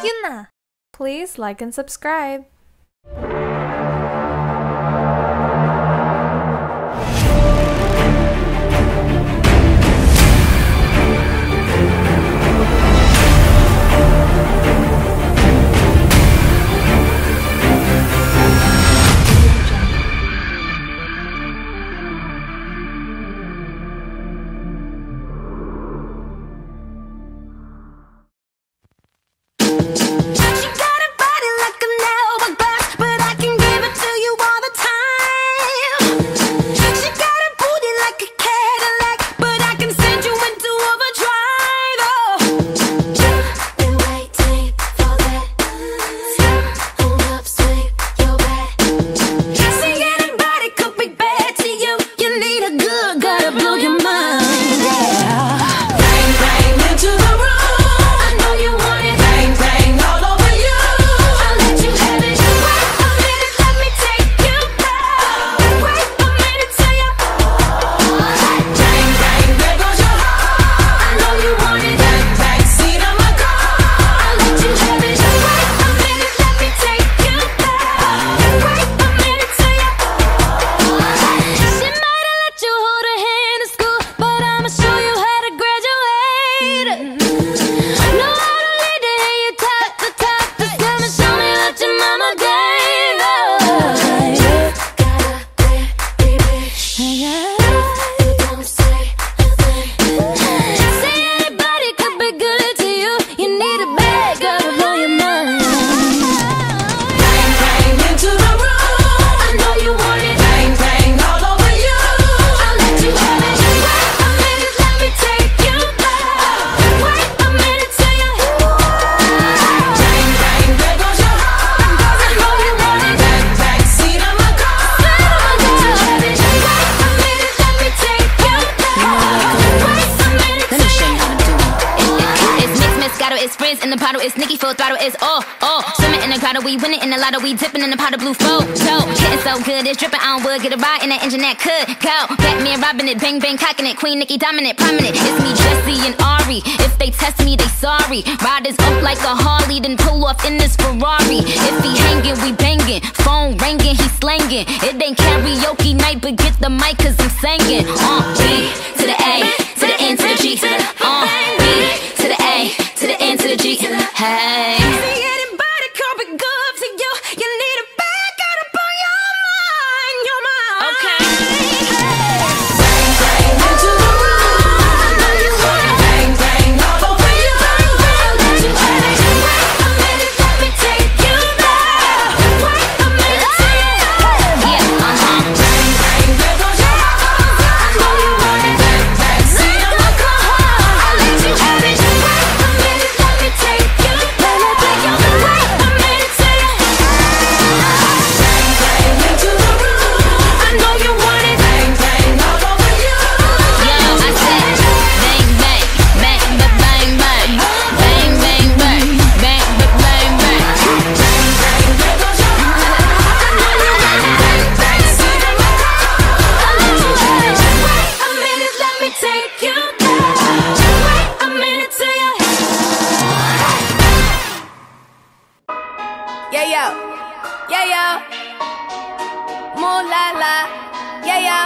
Yuna. Please like and subscribe. It's friends in the bottle, it's Nicki full throttle, it's all. Swimming in the grotto, we winning in the lotto, we dipping in the pot of blue photo. Getting so good, it's dripping on wood, get a ride in that engine that could go. Batman robbing it, bang bang cocking it, Queen Nicki dominant, prominent. It's me, Jesse and Ari. If they test me, they sorry. Riders up like a Harley, then pull off in this Ferrari. If he hanging, we banging. Phone ringing, he slanging. It ain't karaoke night, but get the mic 'cause I'm singing. B to the A, to the N to the G. B to the A, to the N to the G. Hey. See anybody come be good to you? You need a back out up on your mind, your mind. Okay. Bang bang into the room. I know you want it. Bang bang all over you. I'll let you have it. Wait a minute, let me take you there. Wait a minute, Yeah, Bang bang, there goes your heart. I know you want it. Bang bang, see I'm a car. I'll let you have it. Wait a minute, let me take you there. Wait a minute, bang bang into the room. I know you want it. Bang bang all over you. Yo, I said bang bang, bang ba bang bang, bang bang bang, bang ba bang bang. Bang bang, there goes your heart. I know you want it. Bang bang, see I'm a car. I'll let you have it. Wait a minute, let me take you there. Wait a minute till you. Yeah, yo. Yeah, yo. Moon la la. Yeah, yo.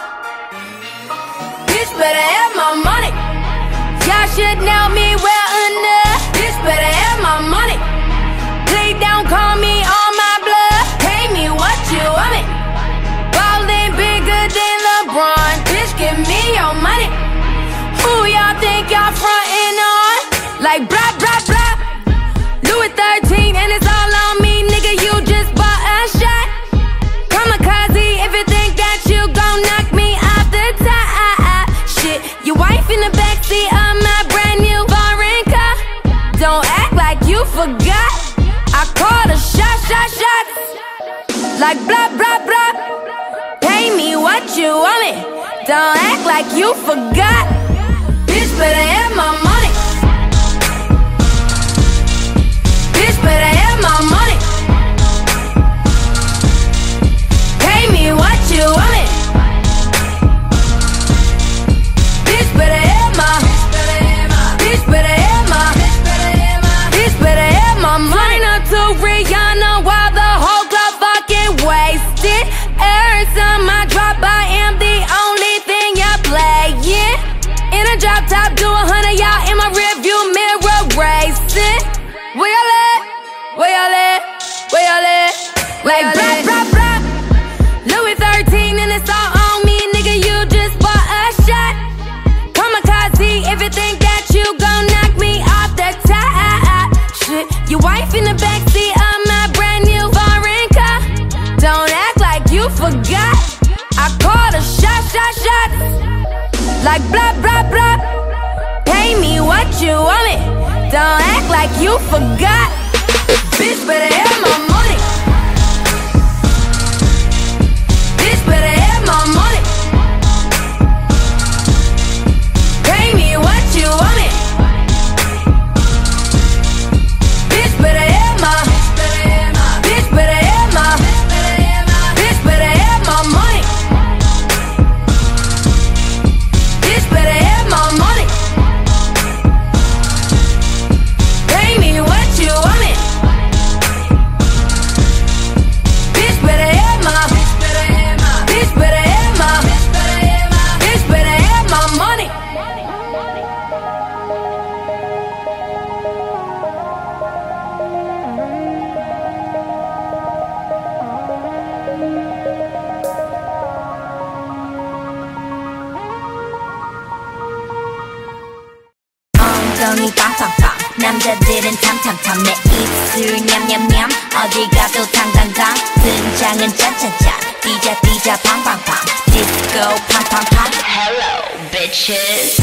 Bitch better have my money. Y'all should know me well enough. Bitch better have my money. Please don't call me on my blood. Pay me what you want me. Ballin' bigger than LeBron. Bitch, give me your money. Who y'all think y'all frontin' on? Like blah, blah, blah. Louis 13 and it's all on me, nigga, you just bought a shot. Kamikaze if you think that you gon' knock me off the top. Shit, your wife in the backseat of my brand new foreign car. Don't act like you forgot. I called a shot. Like blah, blah, blah. Pay me what you want me. Don't act like you forgot. Bitch better have my money. Bitch better have my money. Pay me what you want me. Bitch better have my. Bitch better have my. Bitch better have my. Like blah, blah, blah. Louis 13 and it's all on me, nigga, you just bought a shot. Kamikaze if you think that you gon' knock me off the top. Shit, your wife in the backseat of my brand new foreign car. Don't act like you forgot. I called a shot. Like blah, blah, blah. Pay me what you want me. Don't act like you forgot. Bitch better have my money. Bitch better have my money. Pay me what you want me. Bitch better have my. Bitch better have my. Bitch better have my money. Bitch better have my money. Pay me what you want me. Bitch better have my. Bitch better have my. Bitch better have my money. 엉덩이 빵빵빵 남자들은 탐탐탐 내 입술 냠냠냠 어디 가도 당당당 등장은 짠짠짠 띠자 팡팡팡 디스코 팡팡팡 Hello bitches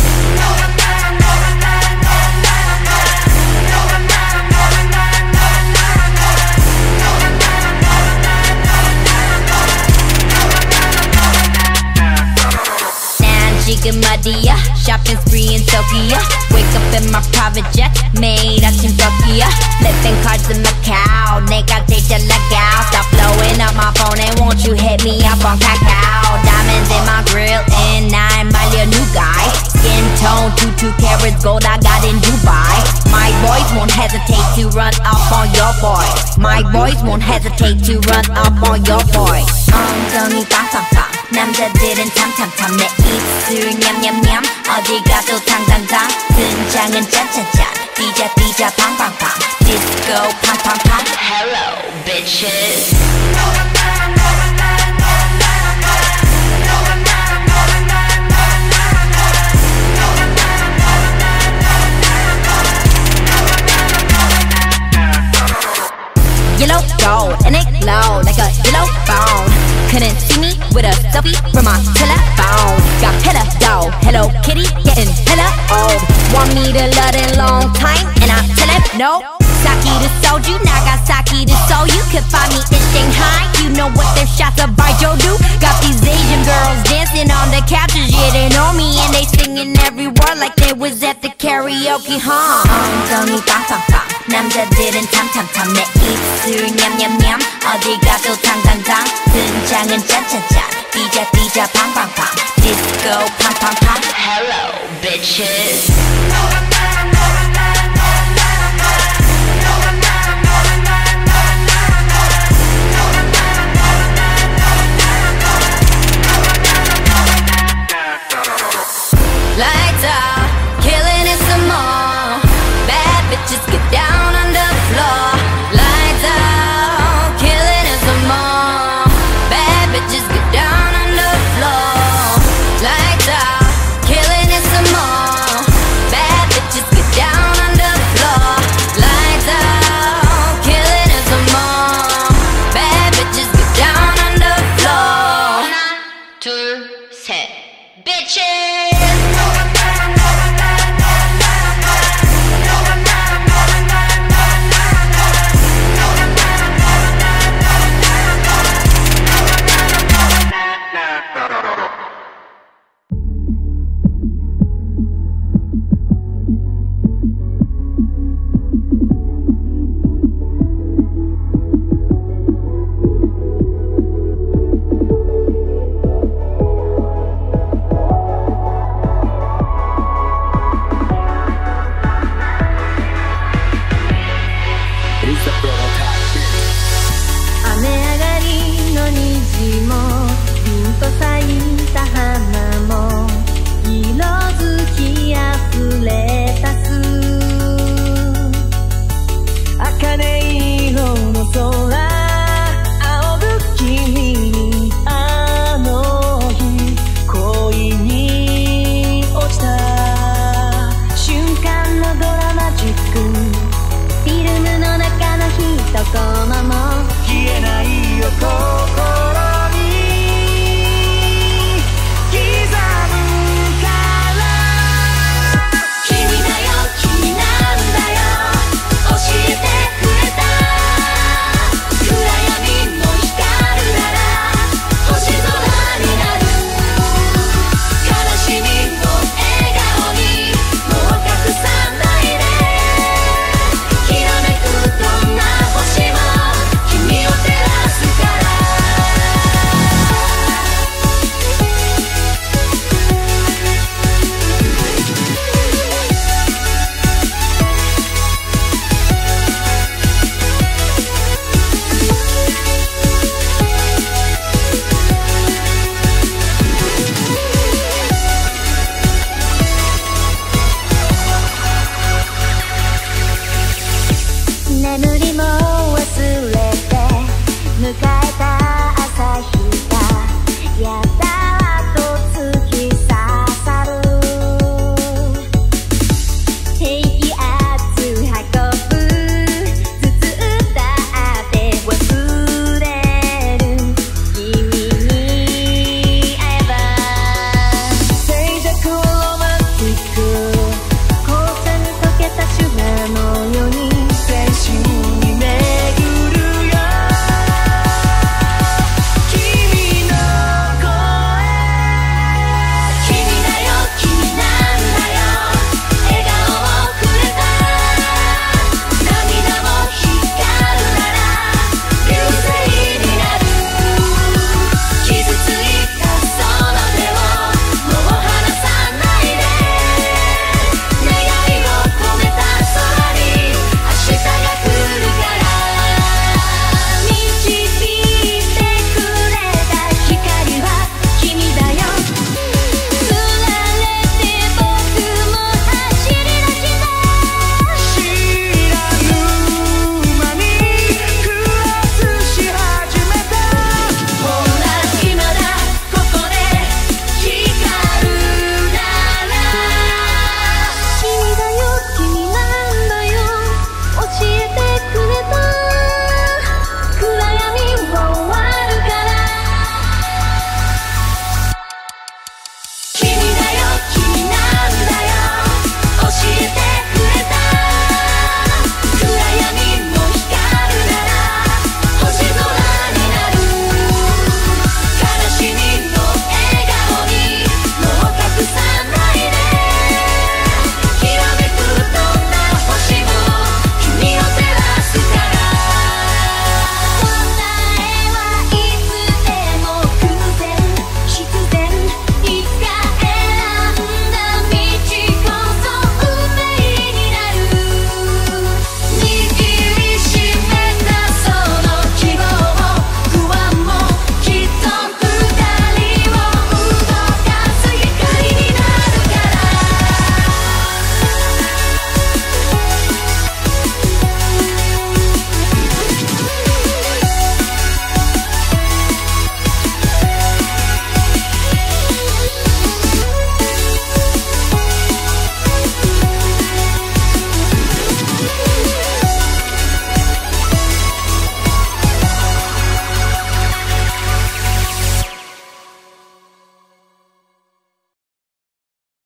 지금 어디야 shopping spree in Tokyo Wake up in my private jet 매일 아침 Tokyo Flipping cards in Macau 내가 제일 잘 나가 Stop blowing up my phone and won't you hit me up on Kakao Diamonds in my grill and I'm my little new guy Skin tone 2 carats gold I got in Dubai My boys won't hesitate to run up on your boy My boys won't hesitate to run up on your boy 엉덩이 빵빵빵 남자들은 탐탐탐 내 입술 냠냠냠 어디 가도 당당당 등장은 짠짠짠 띠자 팡팡팡 디스코 팡팡팡 Hello bitches Yellow gold and it glow like a yellow bone Couldn't see me with a selfie from my telephone Got hella dough, Hello Kitty getting hella old Want me to love it long time and I tell him no Saki to soju, Nagasaki to Seoul You could find me in Shanghai You know what their shots of Baijiu do Got these Asian girls dancing on the couches Yeah, they know me and they singing every word Like they was at the karaoke, 엉덩이 빵빵빵 남자들은 탐탐탐 내 입술 냠냠냠 어디 가도 당당당 등장은 짠짠짠 띠자 팡팡팡 디스코 팡팡팡 Hello bitches